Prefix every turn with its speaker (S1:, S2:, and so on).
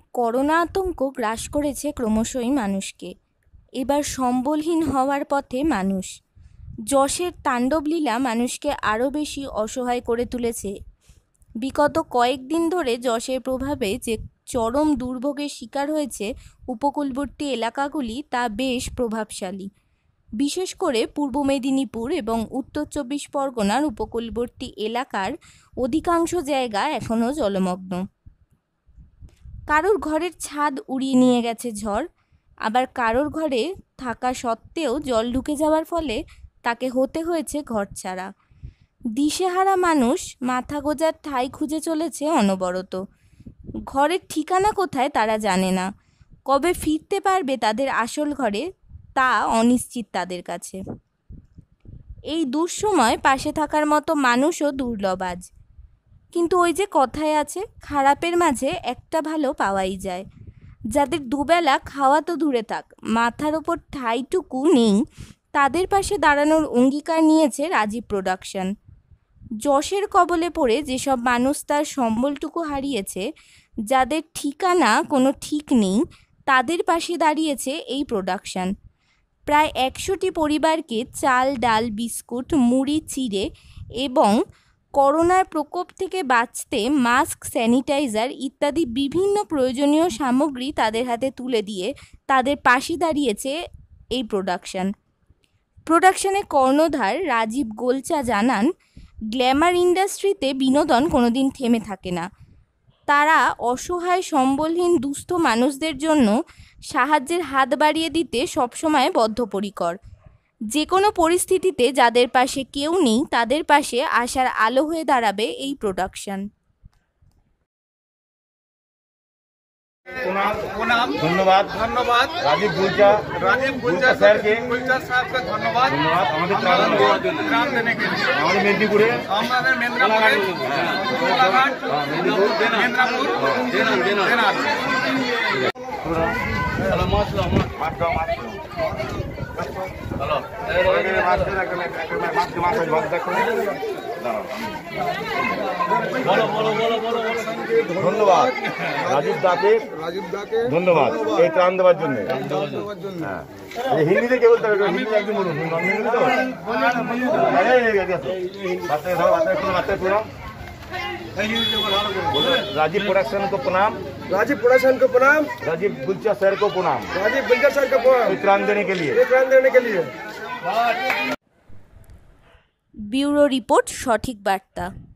S1: Corona আতঙ্ক গ্রাস করেছে ক্রমশই মানুষকে। এবার সম্বলহীন হওয়ার পথে মানুষ। যশের তাণ্ডবলীলা মানুষকে আরও বেশি অসহায় করে তুলেছে। বিগত কয়েকদিন ধরে যশের প্রভাবে যে চরম দুর্ভোগের শিকার হয়েছে উপকূলবর্তী এলাকাগুলি তা বেশ প্রভাবশালী। বিশেষ করে পূর্ব মেদিনীপুর এবং উত্তর 24 পরগনার উপকূলবর্তী এলাকার অধিকাংশ জায়গা এখনও জলমগ্ন। কারোর ঘরের ছাদ উড়িয়ে নিয়ে গেছে ঝড়, আবার কারোর ঘরে থাকা সত্ত্বেও জল ঢুকে যাওয়ার ফলে তাকে হতে হয়েছে ঘরছাড়া। দিশেহারা মানুষ মাথা গোঁজার ঠাঁই খুঁজে চলেছে অনবরত। ঘরের ঠিকানা কোথায় তারা জানে না, কবে ফিরতে পারবে তাদের আসল ঘরে তা অনিশ্চিত তাদের কাছে। এই দুঃসময় পাশে থাকার মতো মানুষও দুর্লভ আজ। কিন্তু ওই যে কথায় আছে, খারাপের মাঝে একটা ভালো পাওয়াই যায়। যাদের দুবেলা খাওয়া তো দূরে থাক, মাথার ওপর ঠাঁইটুকু নেই, তাদের পাশে দাঁড়ানোর অঙ্গীকার নিয়েছে রাজীব প্রোডাকশন। যশের কবলে পড়ে যেসব মানুষ তার সম্বলটুকু হারিয়েছে, যাদের ঠিকানা কোনো ঠিক নেই, তাদের পাশে দাঁড়িয়েছে এই প্রোডাকশন। প্রায় 100টি পরিবারকে চাল, ডাল, বিস্কুট, মুড়ি, চিড়ে এবং করোনার প্রকোপ থেকে বাঁচতে মাস্ক, স্যানিটাইজার ইত্যাদি বিভিন্ন প্রয়োজনীয় সামগ্রী তাদের হাতে তুলে দিয়ে তাদের পাশে দাঁড়িয়েছে এই প্রোডাকশনের কর্ণধার রাজীব গোলচা জানান, গ্ল্যামার ইন্ডাস্ট্রিতে বিনোদন কোনোদিন থেমে থাকে না। তারা অসহায় সম্বলহীন দুস্থ মানুষদের জন্য সাহায্যের হাত বাড়িয়ে দিতে সবসময় বদ্ধপরিকর। যে কোনো পরিস্থিতিতে যাদের পাশে কেউ নেই তাদের পাশে আশার আলো হয়ে দাঁড়াবে এই প্রোডাকশন।
S2: ধন্যবাদ রাজীব গুলচা স্যারকে ধন্যবাদ আমাদের ত্রাণ দেने के लिए। আমাদের মেদিনীপুরে ধন্যবাদ রাজীব দাকে ধন্যবাদ এই ত্রাণ দেওয়ার জন্য। হিন্দিতে কে বলতে হবে? হিন্দি একদম বলুন। राजीव प्रोडक्शन को प्रणाम।
S3: राजीव
S2: गुलचा सर को प्रणाम। त्राण देने के लिए।
S1: ব্যুরো রিপোর্ট, সঠিক বার্তা।